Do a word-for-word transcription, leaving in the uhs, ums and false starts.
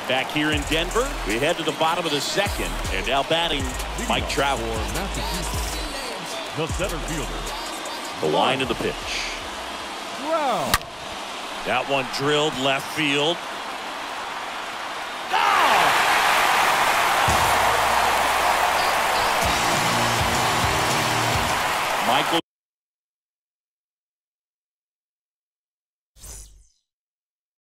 Back here in Denver, we head to the bottom of the second, and now batting Mike Trout. The center fielder. The line of the pitch. Trout. That one drilled left field. Oh! Michael